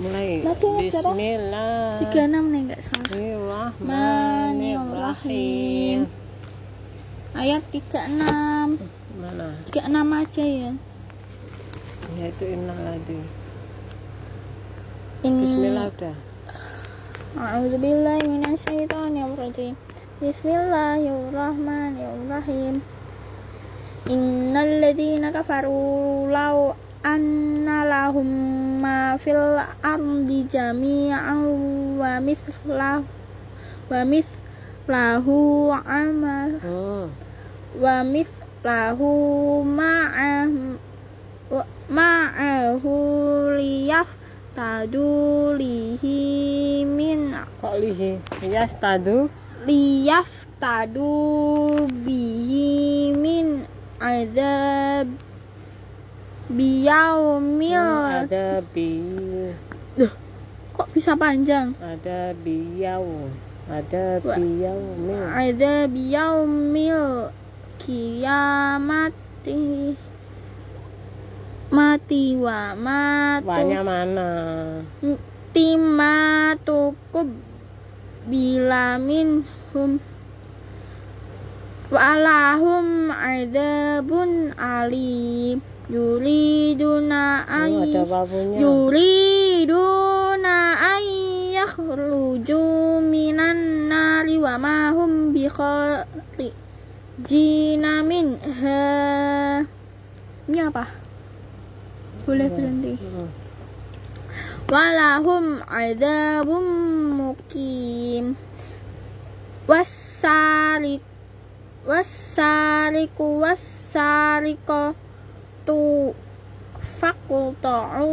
Mulai. Bismillah. 36 nih enggak salah. Bismillahirrahmanirrahim. Ayat 36. Mana? 36 aja ya. Ya itu innal ladzi. Bismillah udah. A'udzubillahi minasyaitonirrajim. Bismillahirrahmanirrahim. Innal ladzina kafaru law anna lahum ma fil ardi jami'an wa mithlahu ma'ahu liyaftadu bihi min azab biyaumil kok bisa panjang? Ada biyaumil kiamati wa Wanya mana? Timatukub bilaminhum walahum adzabun alim yuriduna yakhruju minan nari wa ma hum bikharijina minha. Ini apa? Boleh berhenti. Walahum adzabun muqim wassariqatu faqta'u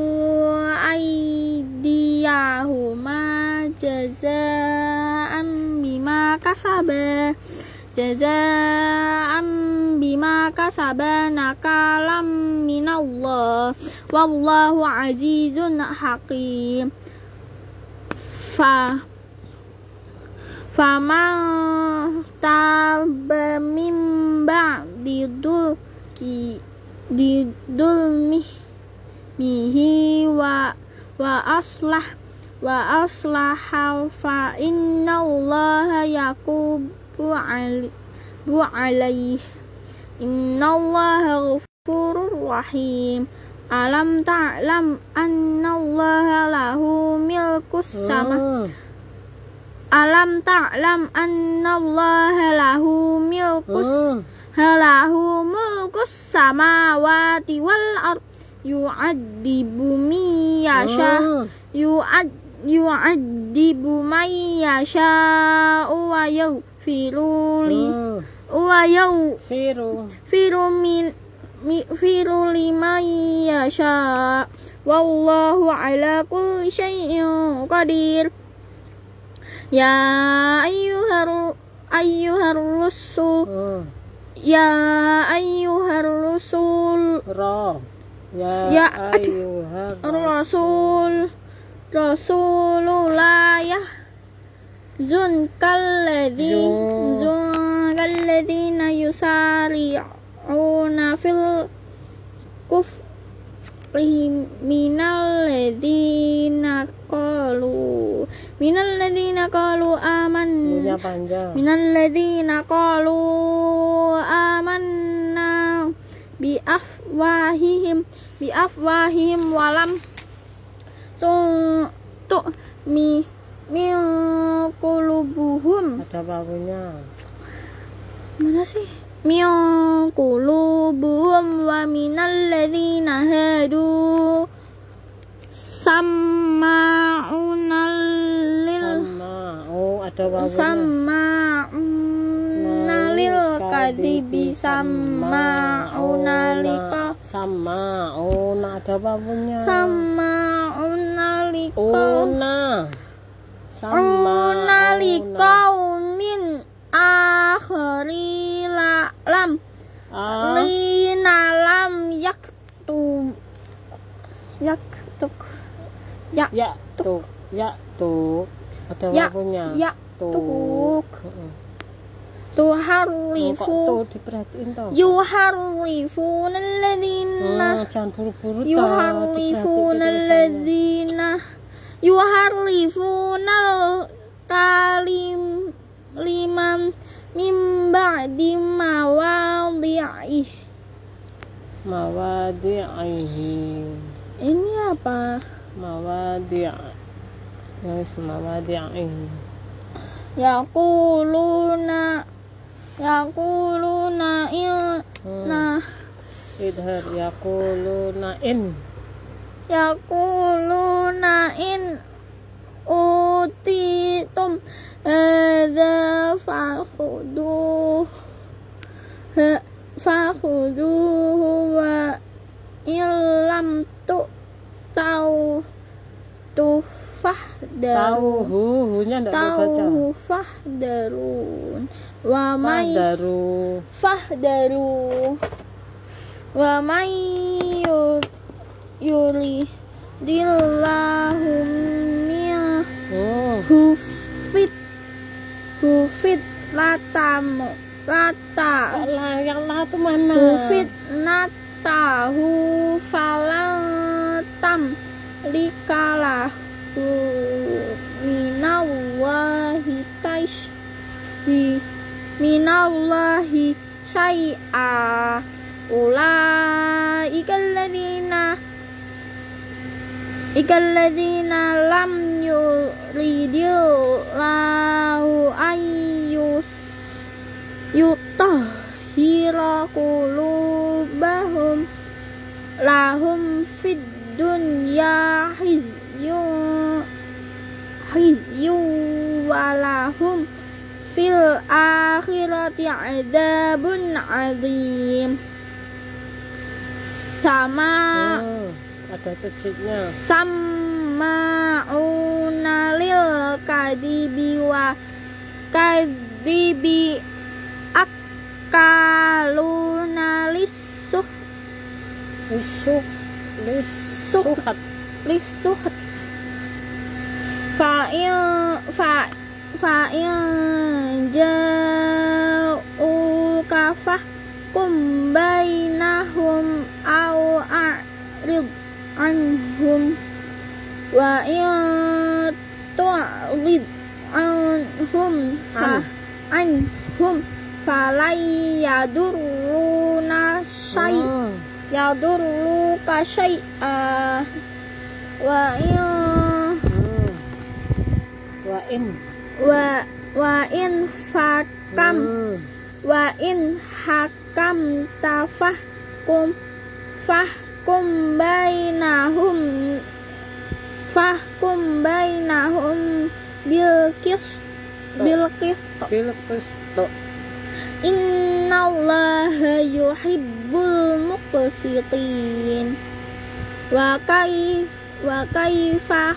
aydiyahuma jazaa'an bima kasaba nakalam minallah wallahu azizun hakim. Faman taba min ba'di dulmihi wa aslaha fa innallaha yaqubu alayhi innallaha ghafurur rahim. Alam ta'lam annallaha lahu milkus mulkus samawati wal ard yu'adzibu man yasha'u wa yaghfiru liman yasha' wallahu ala kulli syai'in qadir. Ya ayyuhar rusul rasulullah yahzunkal ladzina yusari'una fil kufri minal ladzina qalu amanna bi afwahihim walam min qulubuhum. Ada babunya. Mana sih? Min qulubuhum wa minal ladzina hadu sama'una lil kadhibi sama'una lika ada babunya. Sama'una lika min akhiri lam linalam yaktuk ada babunya. Yuharrifuna alladzina jangan buru-buru yuharrifuna alladzina yuharrifunal kalim liman min ba'di Mawadi'ihi. Ini apa? Mawadi'. Yes, mawadi'ihi. Yaquluna inna Idhar yaquluna in utitum hadza fakhuduhu wa illam tufahdaru hunya ndak dibaca. fahdarun wa may yuridillahu hufit Yang lah itu mana? hufit natahu falatam likalahu minallahi syai'a ulaika alladzina lam yuridillahu yutahhira qulubahum lahum fid dunya khizyun walahum fil akhirati adzabun adzim. Sama ada tajwidnya. Sama'una lil kadibi wa kadibi akaluna lisuhat fa'in ja'uka fahkum bainahum aw a'rid anhum wa in tu'rid anhum falay yadurruka syai'a wa in hakam tafahkum bainahum bil qist innallaha yuhibbul muqsitin wa kaifa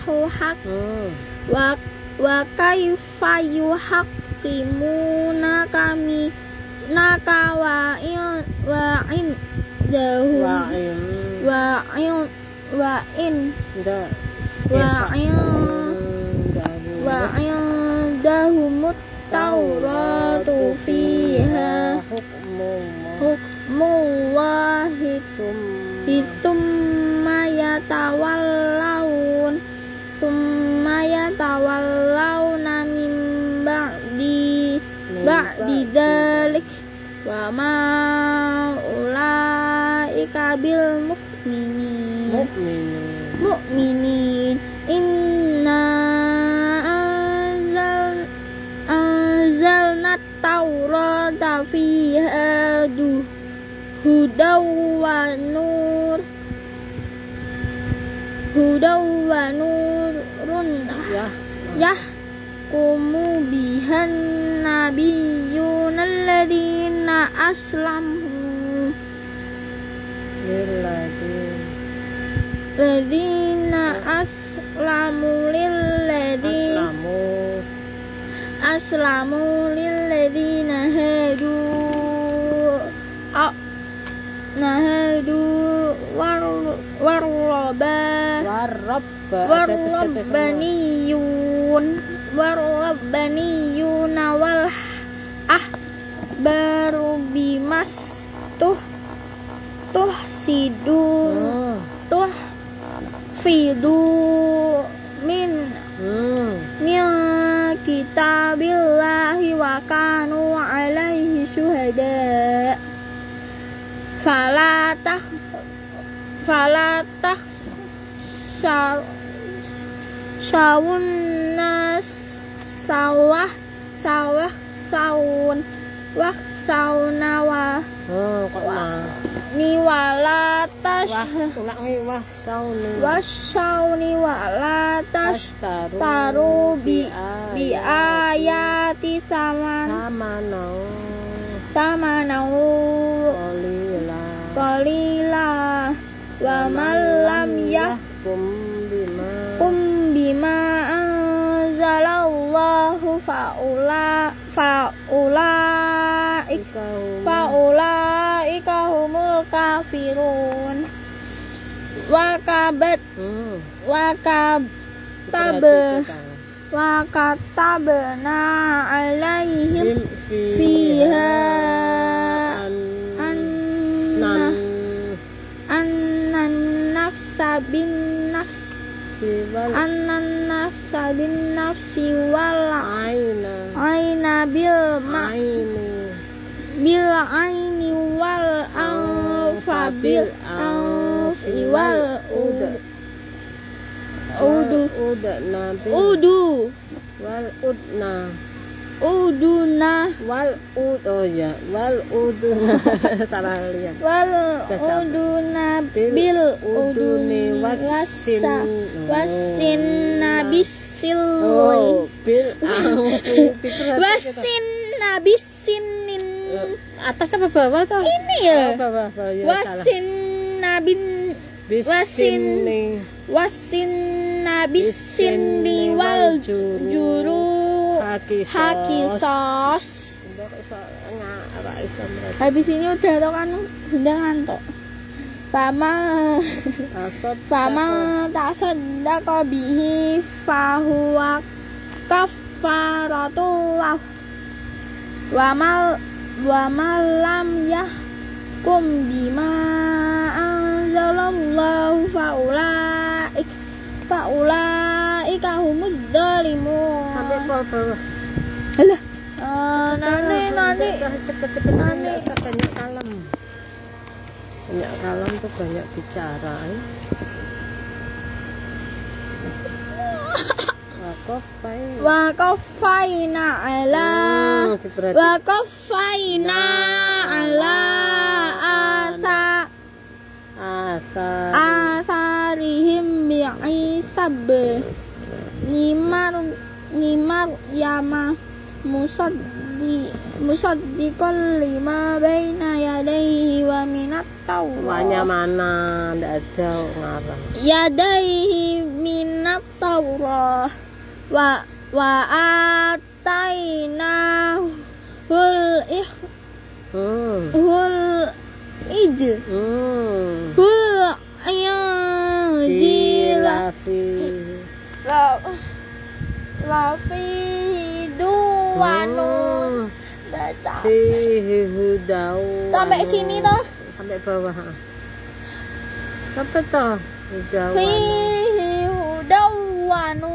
yuhaqqimuna kami wa indahumut Tauratu fiha hukmullahi thumma yatawallawna min ba'di dzalik wa ma ulaika bil mu'minin inna anzalna taurata fiha hudaw wa nurun yahkumu bihan nabiyyuna alladhina aslamu lilladhina hadu warabbaniyun wal ahbaru bimas tuhfidu min syuhada falatah syawun nas sawah saun wah saunawa kok nah ni walatas ulangi wasyauni walatas taru bi ayati tamanau qalila wa man lam yahkum bima anzalallahu faulaika humul kafirun wa katabna alaihim fiha annan nafsa bin nafsi wal aina bil aini wal anfa bil anfi wal uduna salah lihat bil uduni wasin nabisil nabisinin atas apa bawah tuh? Ini ya. Bawah ya, wasin nabisin wal juru hakisos. Habis ini udah tau kan, udah ngantuk. Fama tasaddaqa bihi fahuwa kafaratullah wa mal lam yahkum bima anzalallahu faulaika humud dzalimun. Sampai pol bawah. Alah. Nanti usah banyak kalam. Banyak kalam tuh banyak bicara. Wa qafaina ala atharihim bi'isab nimar yama musaddiqan lima baina yadayhi wa minat tawrah. Wanya mana? Nggak ada ngarang. Yadayhi minat tawrah wa ataina hul lafi duwanu baca sampai sini toh, sampai bawah, sampai toh fihi hudawanu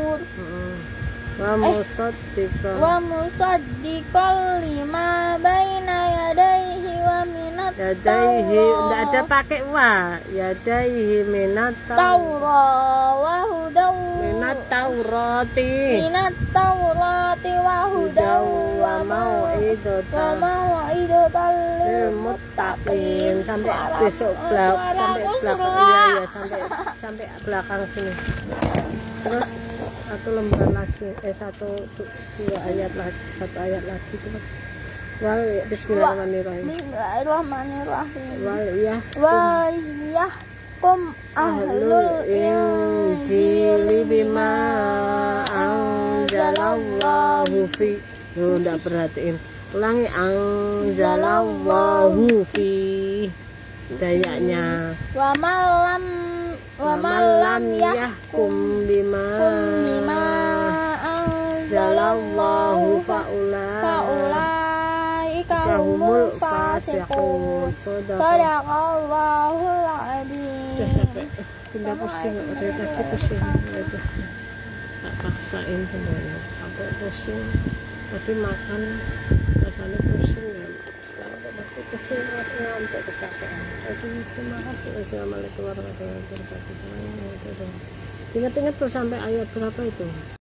wa musaddiqan lima baina yadayhi wa minat enggak ada pakai wa yadayhi minat tawrah wa hudaw minat taurati wa hudaw wa mau'idatan lil muttaqin. Sampai besok sampai belakang ya, sampai belakang sini. Terus satu lembar lagi, satu ayat lagi tuh. Bismillahirrahmanirrahim. Wal yahkum ahlul injili bima anzalallahu fi. Enggak perhatiin. Ulangi, anzalallahu fi. Dayanya. Wa malam yahkum bima anzalallahu faulaika humul fasiqun. Shadaqallahul adzim. Udah pusing, dari tadi pusing. Tak paksain semuanya, sampai pusing. Tadi makan rasanya pusing ya. pusing, masih ngantuk, kecapean. Oke, terima kasih. Assalamualaikum warahmatullahi wabarakatuh. Ingat-ingat tuh sampai ayat berapa itu?